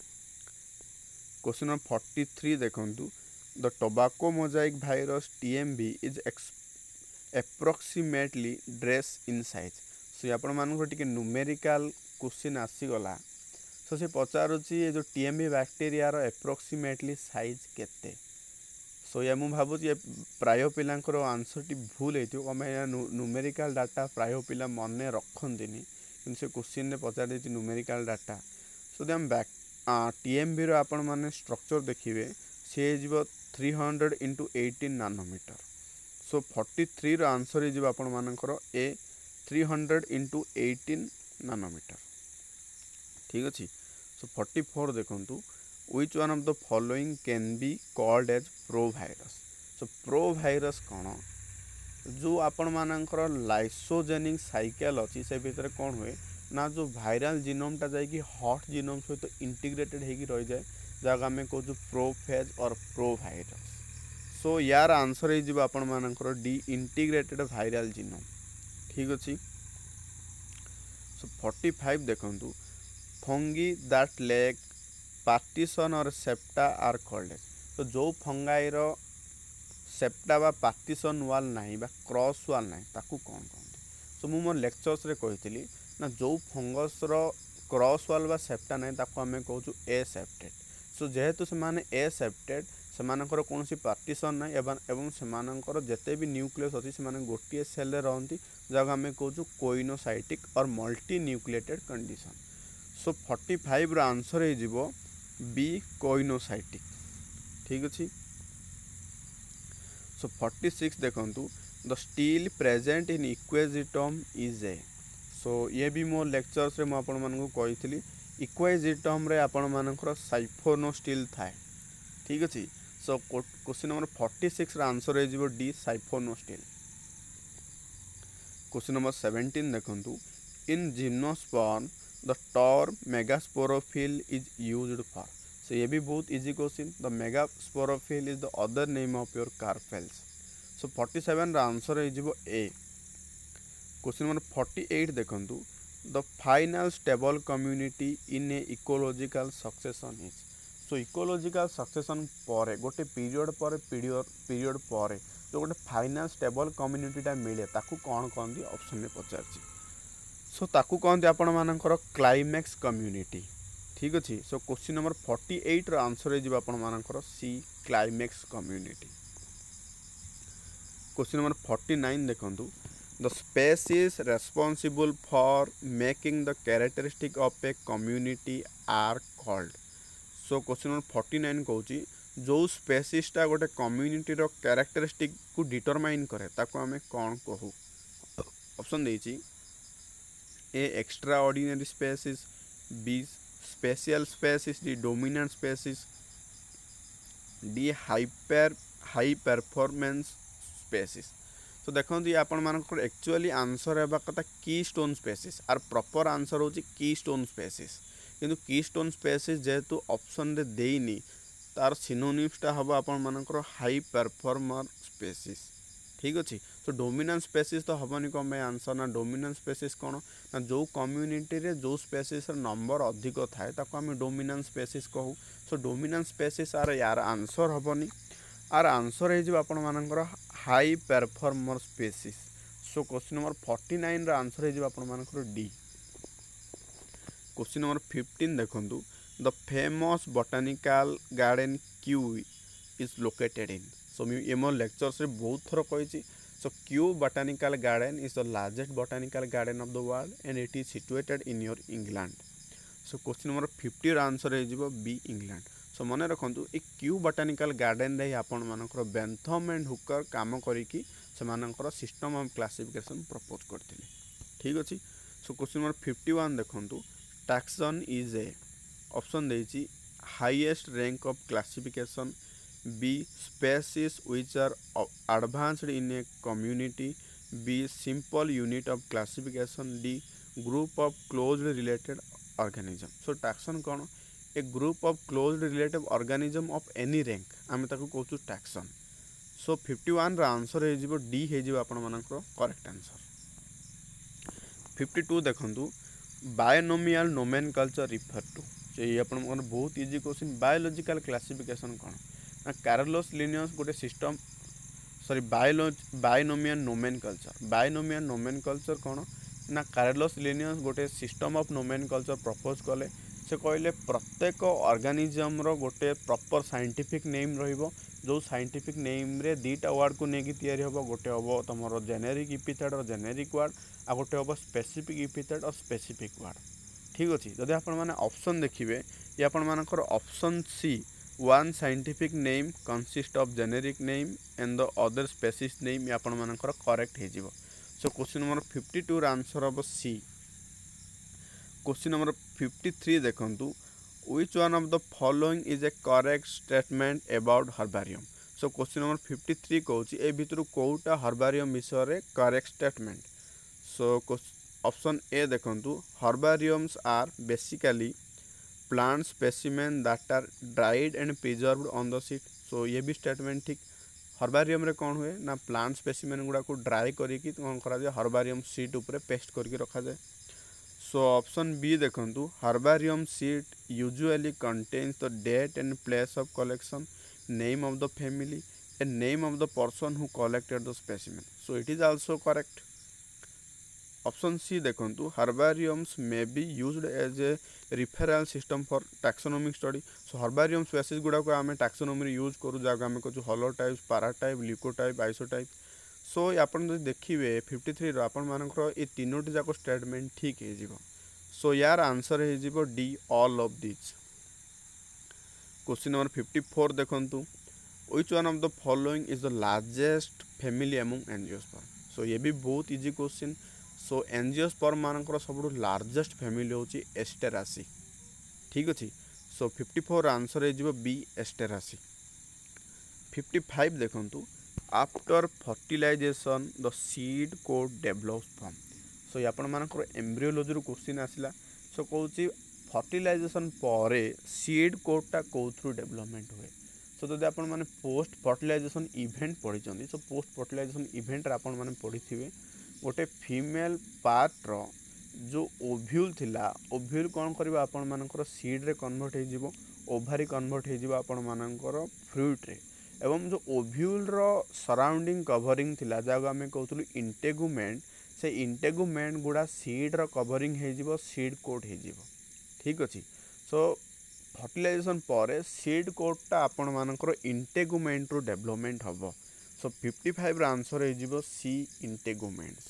Question number forty three देखूँ the tobacco mosaic virus TMV is approximately dress in size. So आपण मानक टिके न्यूमेरिकल क्वेश्चन आसीगला। सो से पचारुची ये जो टीएमवी बैक्टीरिया रो एप्रोक्सीमेटली साइज केते। सो या मुझे भावुँ ये प्राय पिलांकर आंसर टी भूल होती कम न्यूमेरिकल डाटा प्राय पिला मन रखती कि से क्वेश्चन में पचार देती numerical data. So the back TMV रो आपण माने स्ट्रक्चर देखिए सी हो three hundred into eighteen nanometre. So forty three रो आंसर हो आपण मानकर A three hundred into eighteen nanometre. ठीक अच्छे। सो फोर्टी फोर देखूँ which one of the following can be called as provirus. So provirus कौन जो आपण मानकर लाइसोजेनिक साइकेल अच्छी से भितर कौन हुए ना जो भाइराल जीनोमटा जाकि हॉट जीनोम सहित इंटीग्रेटेड होगी रही जाए जहाँ आम कहूँ प्रोफेज और प्रोवायरस। सो यार आंसर हो आपण मानकर डी इंटीग्रेटेड भाइराल जीनोम। ठीक अच्छे। सो फोर्टी फाइव देखूँ fungi that lack partition or septa are called. तो जो फंगाई रो सेप्टा बा पार्टीशन वाल नहीं बा क्रॉस वाल नहीं ताकू कौन कहते। सो मु मोर लेक्चर्स रे कही ना जो फंगस रो क्रॉस वाल बा सेप्टा नहीं ताकू आम कहूँ ए सेप्टेड। सो जेहेतु से माने ए सेप्टेड से मानकर कौन सी पार्टीशन नहीं एवं एवं से मानकर जेते भी न्यूक्लियस अच्छी से माने गोटे सेल रे रहती जगह आम कहूँ कोइनोसाइटिक और multinucleated condition. So forty five रो आंसर हो बी कोइनोसाइटिक। ठीक अच्छे। सो फोर्टी सिक्स देखूँ the stele present in Equisetum is A. So ये भी मो लेक्चर्स रे मुझे आपको कही इक्वेजिटम रे आपण मानकर साइफोनो स्टील थाए। ठीक अच्छे। So question number forty six answer हो D siphonostele. Question number seventeen देखूँ in gymnosperm the term megasporophyll is used for. So ये भी बहुत easy question. The megasporophyll is the other name of your carpels. So forty seven answer हो A. Question number forty eight देखूँ the final stable community in a ecological succession is. So ecological succession पर गोटे period पर period period पर जो गोटे final stable कम्युनिटीटा मिले ताकू कौन कहते ऑप्शन में पचार। सो ताकू कहते आपण मानकर क्लाइमैक्स कम्युनिटी। ठीक अच्छे। So question number forty eight रो आंसर हो आपण मानकर C climax community. Question number forty nine देखूँ the species responsible for making the characteristic of a community are called. So question number forty nine कहूँ जो स्पेसीसटा गोटे कम्युनिटी रो कैरेक्टरिस्टिक को डिटरमाइन करे ताको आमे कौन कहू। ऑप्शन देछि A extraordinary species, B special species, D dominant species, D hyper high performance species. तो देखो ये आपण मानकर एक्चुअली आंसर है कथा की स्टोन स्पेसीज आर प्रॉपर आंसर होची की स्टोन स्पेसीज। किंतु की स्टोन स्पेसीज जेहेतु ऑप्शन रे देइनी तार सिनोनिम्सटा हम आपण मानकर हाई परफॉर्मर स्पेसीज। ठीक अच्छे। सो डोमिनेंट स्पेसीज तो हेनी कम आंसर ना डोमिनेंट स्पेसीज कौन ना जो कम्युनिटी रे जो स्पेसीज नंबर अधिक थाए ताको आम डोमिनेंट स्पेसीज कहू। सो डोमिनेंट स्पेसीज आर यार आंसर हेनी आर आंसर हो आपण मानकर high performer species. So question number forty nine answer है आपर डी। क्वेश्चन नंबर फिफ्टीन देखूँ the famous botanical garden Kew is located in. So ये मोर लेक्चर से बहुत थर कही। So Kew botanical garden is the largest botanical garden of the world and it is situated in your England. So question number fifty answer हो B England. So मन रखु ये क्यू बोटानिकल गार्डन रे आपण मानकर बेंथम एंड हुकर काम करिकी सेमानकर सिस्टम ऑफ क्लासिफिकेशन प्रपोज करते। ठीक अच्छे। So question number fifty one देखु टैक्सन इज ए ऑप्शन देछि highest rank of classification, B species which are advanced in a community, B simple unit of classification, D group of closed related organism. So taxon कौन? A group of closed relative organism of any rank आम ताको कहूँ taxon. So fifty one answer हो D हो आपण मानकर correct answer. Fifty two देखु binomial nomenclature refer to. ये आपण बहुत इजी क्वेश्चन। बायोलॉजिकल क्लासिफिकेशन कौन ना कार्लोस लिनियस गोटे system sorry biology binomial nomenclature. Binomial nomenclature कौन ना कार्लोस लिनियस गोटे सिस्टम ऑफ नोमेनकल्चर प्रपोज कले। से कहले प्रत्येक ऑर्गेनिज्म रो गोटे प्रॉपर साइंटिफिक नेम रहिबो जो साइंटिफिक नेम रे दीटा वर्ड को नेकी तैयारी होबो। गोटे होबो तमरो जेनेरिक इपिथेट और जेनेरिक वर्ड आ गोटे होबो स्पेसिफिक इपिथेट और स्पेसिफिक वर्ड। ठीक अछि। जदि आपण माने ऑप्शन देखिबे ये आपण मानकर option C one scientific name consist of generic name and the other species name ये आपण मानकर करेक्ट हे जिवो। So question number fifty two answer होबो C. Question number fifty three देखंतु which one of the following is a correct statement about herbarium. So question number fifty three कहूँ ए भितर कोटा हर्बारियम विषय correct statement. So option A देखंतु herbariums are basically plant specimen that are dried and preserved on the sheet. So ये भी statement ठीक। हर्बारियम रे कौन हुए ना प्लांट स्पेसिमेन गुड़ा को ड्राई करके कौन करा जाए हर्बारियम सीट ऊपर पेस्ट करके रखा जाए। सो ऑप्शन बी देखंतु herbarium sheet usually contains the date and place of collection, name of the family and name of the person who collected the specimen. So it is also correct. Option C देखंतु herbariums may be used as a reference system for taxonomic study. So herbarium species गुड़ा को आम taxonomy use करूँ जहाँ आम कहूँ holotype, paratype, lectotype, isotype. So आपन जो देखिए फिफ्टी थ्री आपण मानकर ये तीनोटी जाक स्टेटमेंट ठीक हो। सो यार आंसर हो D all of this. Question number fifty four देखंतु which one of the following is the largest family among angiosperm. So ये भी बहुत इजी क्वेश्चन। सो एंजियोस्पर्म मानकर सब लार्जेस्ट फैमिली होची एस्टेरासी। ठीक अच्छे। सो फिफ्टी फोर आंसर हो बी एस्टेरासी। फिफ्टी फाइव देखंतु after fertilization the seed coat develops from. So ये आपण मानकर एम्ब्रियोलॉजी क्वेश्चन आसला। सो कहूँ फर्टिलाइजेशन पर सीड कोडटा कौथ्रु डेवलपमेंट हुए। सो जब आपण माने पोस्ट फर्टिलाइजेशन इवेंट पढ़ी सो पोस्ट फर्टिलाइजेशन इवेंट आपण माने पढ़ी थे गोटे फीमेल पार्ट रो जो ओव्यूल थिला ओव्यूल कौन करबा आपण मानकर सीड रे कन्वर्ट हो जिवो, ओभारी कन्वर्ट हो जिवो आपण मानकर फ्रूट रे। एवं जो ओव्यूल रो सराउंडिंग कवरिंग थिला जाको आमे कहउतलु इंटेगुमेंट, से इंटेगुमेंट गुड़ा सीड रो कवरिंग हो जिवो, सीड कोट हो जिवो। ठीक अच्छे। सो फर्टिलाइजेशन पर सीड कोटटा आपण मानकर इंटेगुमेंट रो डेवलपमेंट हबो। सो फिफ्टी फाइव आंसर हो सी इंटेगुमेंट्स।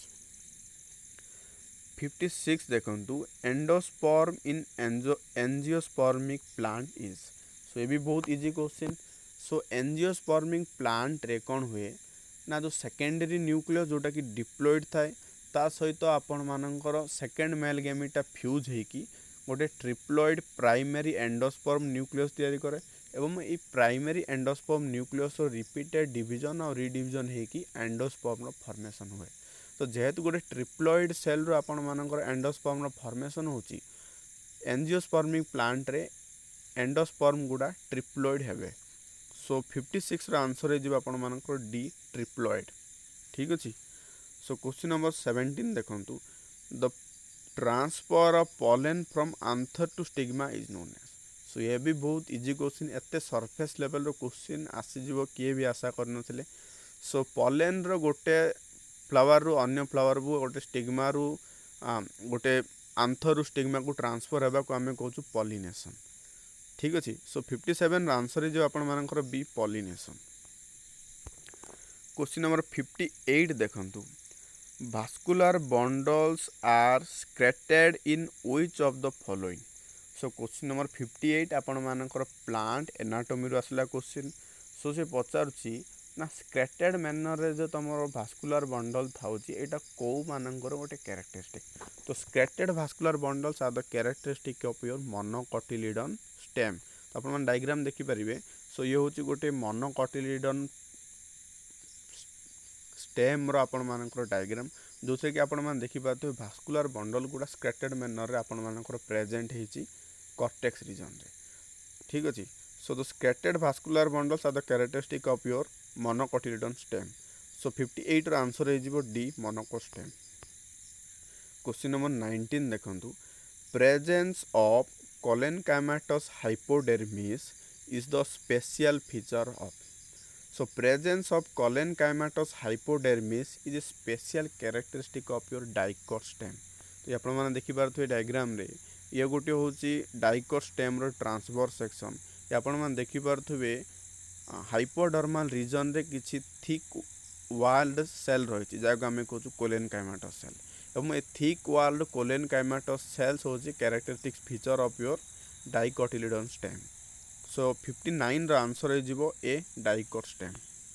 फिफ्टी सिक्स देखंतु endosperm in angiospermic plant is. So ये भी बहुत easy question. So angiospermic plant रे कौन हुए ना जो सेकेंडरी न्यूक्लियस जोटा कि डिप्लॉयड थाए ता सहित आपण मानकर सेकेंड मेल गेमिटा फ्यूज होइकी गोटे ट्रिप्लॉयड प्राइमरी एंडोस्पर्म न्यूक्लियस तैयारी करे एवं ये primary endosperm nucleus repeated division और रिडिविजन होइकी एंडोस्पर्म फॉर्मेशन हुए। तो जेहेतु गोटे ट्रिप्लॉयड सेल रो आपण मानकर एंडोस्पर्म फॉर्मेशन होची एंजियोस्पर्मिक प्लांट रे एंडोस्पर्म गुड़ा ट्रिप्लॉयड हेबे। सो फिफ्टी सिक्स आंसर हो आपण मानकर डी ट्रिप्लॉयड। ठीक अच्छे। सो क्वेश्चन नंबर सेवेंटीन देखंतु the transfer of pollen from anther to stigma is known as. So ये भी बहुत इजी क्वेश्चन। एते सरफेस लेवल रो क्वेश्चन आसीजिवो किए भी आशा करनथिले। सो पॉलन रो गोटे फ्लावर रु अन्य फ्लावर को गोटे स्टिग्मा रु गोटे आंथर रु स्टिग्मा को ट्रांसफर होगा को आम कहूँ पॉलिनेशन। ठीक अच्छे। सो फिफ्टी सेवेन आंसर जो आपण मानकर B pollination. Question number fifty eight देखंतु vascular bundles are secreted in which of the following। So question number fifty eight आपण मानकर प्लांट एनाटोमी रो आसला क्वेश्चन। सो से पचारुची ना स्क्रेटेड मैनर रे जो तमरो भास्कुलर बंडल थाउची एटा को मानकर गोटे कैरेक्टरिस्टिक। तो scattered vascular bundles are the characteristic of your monocotyledon stem. तो आपण मन डायग्राम देखि परिबे। सो ये होची गोटे मोनोकोटिलिडन स्टेम रो आपण मानकर डायग्राम जो से कि आपण मान देखि पाते भास्कुलर बंडल गुडा स्क्रेटेड मैनर रे आपण मानकर प्रेजेंट हेची कॉर्टेक्स रीजन रे। ठीक अछि। So the scattered vascular bundles are the characteristic of your monocotyledon stem. So fifty eight रो आंसर हे जिवो D monocot stem. Question number nineteen देखंतु presence of collenchymatous hypodermis is the special feature of. So presence of collenchymatous hypodermis is a special characteristic of your dicot stem. तो आपण माने देखि पारथु diagram रे ये गोटे होची डाइकोट स्टेम रो ट्रांसवर्स सेक्शन। ये आपण माने देखि पारथुबे हाइपोडर्मल रीजन रे किछि थिक वाल्ड सेल रहिछि जाको हमें कहू कोलेनकाइमेटस सेल। एवं a thick walled collenchymatous cells होची characteristic feature of your dicotyledon stem. So fifty nine रो आंसर है जीवो A dicot stem.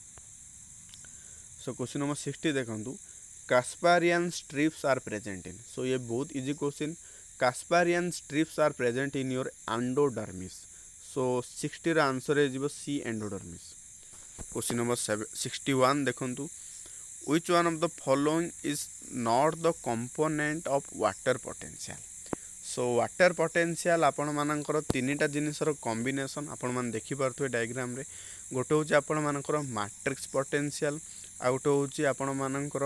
So question number sixty देखंतु Casparian strips are present in. So ये बहुत easy question. Casparian strips are present in your endodermis. So sixty रो answer है जीवो C endodermis. Question number sixty one देखंतु which one of the following is not the component of water potential. So water potential आपण मानकर तीनिटा जिनिसर combination आपण मान देखि पारथुए diagram रे। गोटे होची आपण मानकर मैट्रिक्स पोटेंशियल आ गोटे होची आपण मानकर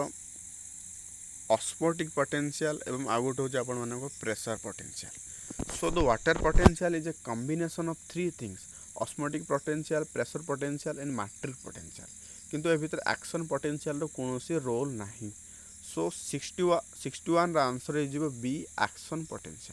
ऑस्मोटिक पोटेंशियल एवं आ गोटे होची आपण मानकर pressure potential. So the water potential is a combination of three things osmotic potential pressure potential and matric potential. किंतु ए भीतर एक्शन पोटेंशियल रो कोनोसी रोल नाही। सो सिक्सटी वन रा आंसर है जीवो B action potential.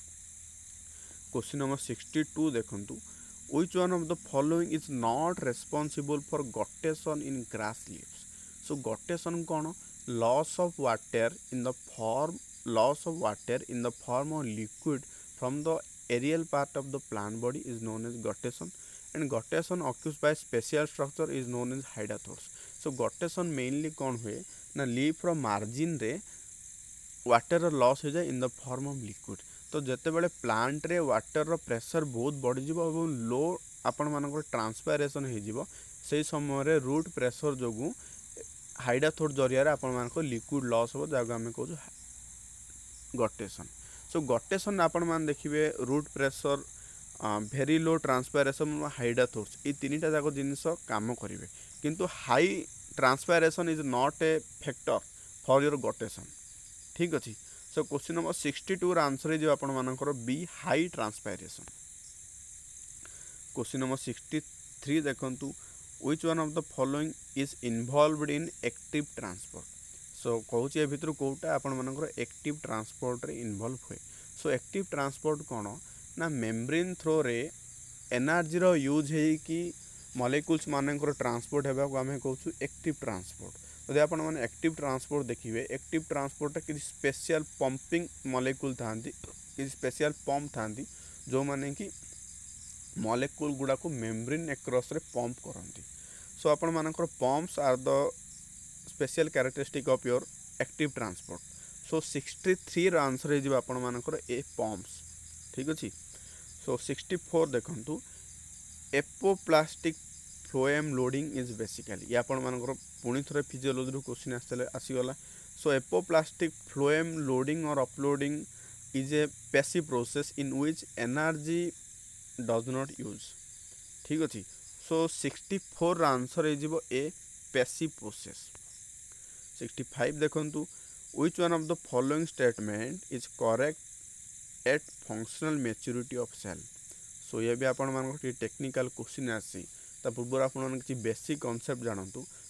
Question number sixty two देखंतु which one of the following is not responsible for guttation in grass leaves. So guttation कौन loss of water in the form loss of water in the form of liquid from the aerial part of the plant body is known as guttation and guttation occurs by special structure is known as hydathodes. So guttation mainly कौन हुए ना leaf रो margin रे water loss हो जाए in the form of liquid. तो जेते बेले प्लांट रे वाटर रो प्रेशर बहुत बढ़ी जिवो और लो आपण मानकर ट्रांसपायरेशन हो जिवो से समय रे रूट प्रेशर जोगु हाइडाथोर जरिया रे आपण मानकर लिक्विड लॉस हो जागा हमें कहू गटेशन। सो गटेशन आपण मान देखिबे root pressure very low transpiration hydathodes ये तीनटा जाक जिनिस काम करिवे किंतु high transpiration is not a factor for your guttation. ठीक अच्छे। So question number sixty two answer है जो आपण मानकर B high transpiration. Question number sixty three देखंतु which one of the following is involved in active transport. So कहूँ ए भितर कोटा आपण मानकर एक्टिव ट्रांसपोर्ट रे इन्वॉल्व हुए। सो एक्टिव ट्रांसपोर्ट कौन ना मेम्ब्रेन थ्रो रे एनर्जी रो यूज है कि मॉलिक्यूल्स मानकर ट्रांसपोर्ट होगा को आम कहूँ एक्टिव ट्रांसपोर्ट। जदि आपण मैंने एक्टिव ट्रांसपोर्ट देखिए एक्टिव ट्रांसपोर्ट कि स्पेशल पंपिंग मॉलिक्यूल था कि स्पेशल पंप था जो माने कि मॉलिक्यूल गुड़ा को मेम्ब्रेन एक्रॉस रे पंप करती। सो आपण मानकर pumps are the special characteristic of your active transport. So sixty three रो आंसर है जो आपण मानकर ए पंप्स। ठीक अच्छे। सो सिक्सटी फोर देखंतु apoplastic phloem loading is basically ये आपण मानकर पुणी थोड़े फिजियोलॉजी रू क्वेश्चन आसले आसीगला। सो एपोप्लास्टिक फ्लोएम लोडिंग और uploading is a passive process in which energy does not use. ठीक अच्छे। सो सिक्सटी फोर आंसर हो A passive process. Sixty five देखंतु which one of the following statement is correct at functional maturity of cell. So ये भी आपण मानकर technical question आसी ता पूर्व आपण किसी बेसिक कॉन्सेप्ट जानतु।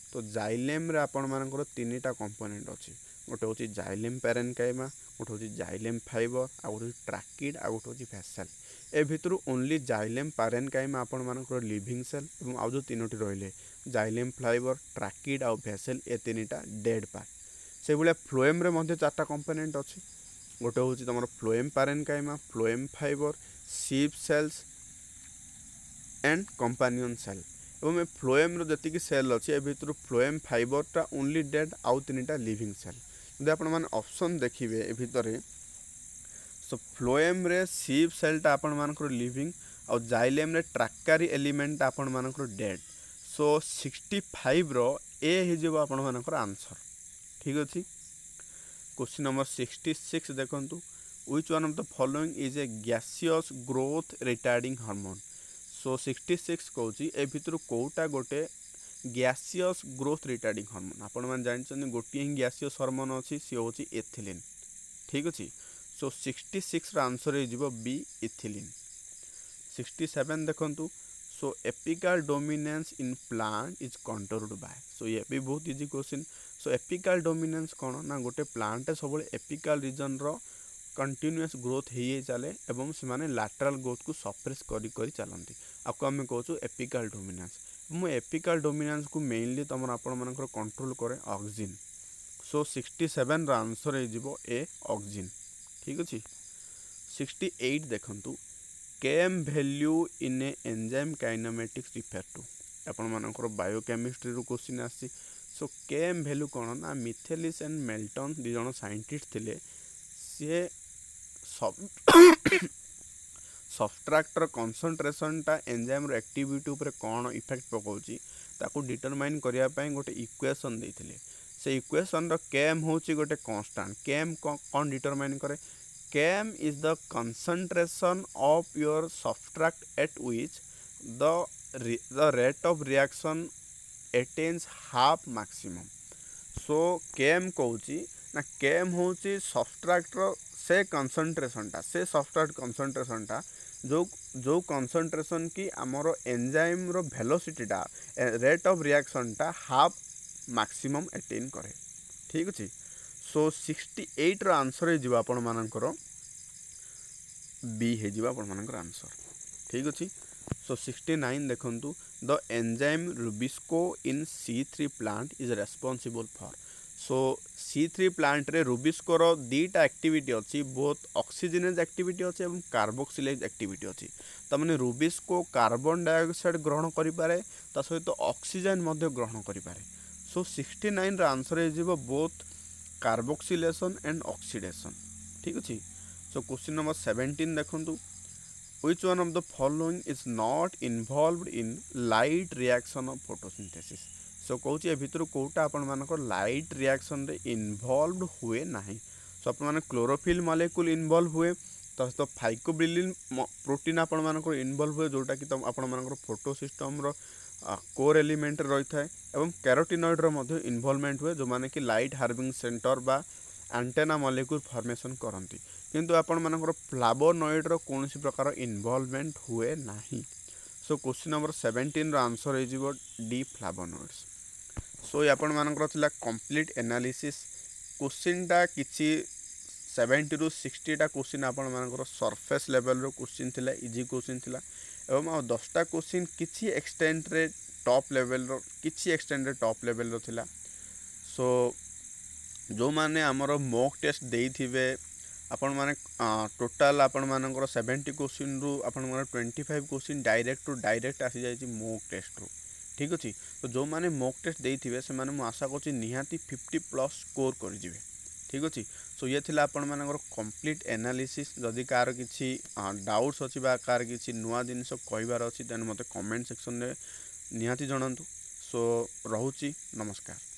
तो जाइलेम रे आपण मानकर तीनटा कंपोनेंट अछि गोटे होची जाइलेम पैरेनकाइमा गोटे होची जाइलेम फाइबर आ गोटे ट्रैकिड आ गोटे होची वेसल ए भितरु ओनली जाइलेम पैरेनकाइमा आपण मानकर लिविंग सेल एवं आ जो तीनोटी रहिले जाइलेम फाइबर ट्रैकिड आ वेसल ए तीनटा डेड पार्ट से भले फ्लोएम रे मध्ये चारटा कंपोनेंट अछि गोटे होची तमर phloem parenchyma phloem fibre sieve cells and companion cell एवं फ्लोएम रो जति सेल अच्छी ए भितर फ्लोएम फाइबरटा ओनली डेड आउ तीनटा लिविंग सेल जब आपण माने ऑप्शन देखिबे ए भितर सो फ्लोएम रे सीप सेलटा आपण मानकर लिविंग आउ जाइलेम रे ट्रैकारी एलिमेंट आपण मानकर डेड सो सिक्सटी फाइव रो ए हे जेबो आपण मानकर आंसर ठीक अछि। क्वेश्चन नंबर सिक्सटी सिक्स देखंतु which one of the following is a gaseous growth retarding hormone so sixty six कहूँ ए भितर कोटा गोटे गैसियस ग्रोथ रिटार्डिंग हार्मोन आपण मैंने जानते गोटे ही गैसियस हार्मोन अच्छी सी हूँ एथिलीन ठीक अच्छे सो सिक्सटी सिक्स आंसर हो बी इथिलीन। सिक्सटी सेवेन देखंतु so apical dominance in plant is controlled by so ये भी बहुत easy question so apical dominance कौन ना गोटे प्लांट सब एपिकल रीजन रो कंटिन्यूअस ग्रोथ हो चले एवं से माने लैटरल ग्रोथ को सप्रेस करी करी चलती आपको आम कहूँ एपिकल डोमिनेंस मु एपिकल डोमिनेंस को मेनली तुम आपण मानकर कंट्रोल करे oxygen so sixty seven answer हो ए ऑक्सीजन ठीक अच्छे। सिक्सटी एट देखंतु केम value in a enzyme kinematics refer to आपण मानकर बायोकेमिस्ट्री रो क्वेश्चन आसी सो केम वैल्यू कौन ना मिथेलिस एंड मेल्टन दी जन साइंटिस्ट थिले सी सबस्ट्राक्टर कंसंट्रेशनटा एंजाइम रो एक्टिविटी ऊपर कौन इफेक्ट पकाउची ताकू डिटरमाइन करिया पई गोटे इक्वेशन देथिले से इक्वेशन रो केम होची गोटे कांस्टेंट केम कौन डिटरमाइन करे केम is the concentration of your substrate at which the the rate of reaction attains half maximum so केम कहूची ना केम होची सबस्ट्रैक्ट रो से कंसंट्रेशनटा से सबस्ट्रैक्ट कंसंट्रेशनटा जो जो कंसंट्रेशन की आमर एंजाइम रो वेलोसिटीटा रेट ऑफ रिएक्शनटा हाफ मैक्सिमम अटेन करे ठीक अच्छे। सो सिक्सटी एट रो आंसर हो जिवा आपण मानकर बी हे जिवा आपण मानकर आंसर ठीक अच्छे। सो सिक्सटी नाइन देखंतु the enzyme rubisco in C three plant is responsible for so C three plant रे रुबिस्को रो दीटा एक्टिविटी अच्छी बहुत ऑक्सीजनेज एक्टिविटी अच्छी और कार्बोक्सिलेज एक्टिविटी अच्छी तमाने रुबिस्को कार्बन डाइऑक्साइड ग्रहण करि पारे ता सहित ऑक्सीजन मध्य ग्रहण करि पारे सो सिक्सटी नाइन रा आंसर हो बोथ कार्बोक्सिलेशन एंड ऑक्सीडेशन ठीक अच्छे। सो क्वेश्चन नंबर सेवेंटीन देखंतु which one of the following is not involved in light reaction of photosynthesis so कहूँ ए भितर कोटा आपण मानकर लाइट रिएक्शन रे इन्वॉल्व्ड हुए नाही सो आपण माने क्लोरोफिल मॉलिक्यूल इन्वॉल्व हुए तो सहित फाइकोबिलिन प्रोटीन आपण मानकर इन्वॉल्व हुए जोटा कि आपण मानकर फोटो सिस्टम रो कोर एलिमेंट रही था एवं कैरोटिनॉइड रो मध्य इन्वॉल्वमेंट हुए जो माने कि लाइट हार्विंग सेंटर बा एंटेना मॉलिक्यूल फॉर्मेशन करती किंतु आपण मानकर फ्लावोनॉइड रो कौन प्रकार इन्वॉल्वमेंट हुए नाही सो क्वेश्चन नंबर सेवेंटीन रो आंसर हो डी फ्लावोनॉइड्स सो ये आपण मानकर थिला कंप्लीट एनालिसिस क्वेश्चनटा किछि सेवेंटी रु सिक्सटी टा क्वेश्चन आपण मानकर सरफेस लेवल रो क्वेश्चन थिला इजी क्वेश्चन थिला एवं आ दसटा क्वेश्चन किछि एक्सटेंट रे टॉप लेवल रो किछि एक्सटेंट रे टॉप लेवल रो थिला सो जो माने हमरो मॉक टेस्ट देइथिबे आपण माने टोटल आपण मानकर सेवेंटी क्वेश्चन रु आपण माने twenty five question direct to direct आसी जाइछि मॉक टेस्ट रो ठीक अच्छे। तो जो माने मॉक टेस्ट देइथिबे से माने मु आशा करछि निहाती फिफ्टी प्लस स्कोर कर जिवे ठीक अच्छे। सो ये थिला आपण मानकर कंप्लीट एनालिसिस जदि कार किछि डाउट्स अछि बा कार किछि नुवा जिनिस कहबार अछि देन मते कमेंट सेक्शन रे निहाती जणांतु सो रहुछि नमस्कार।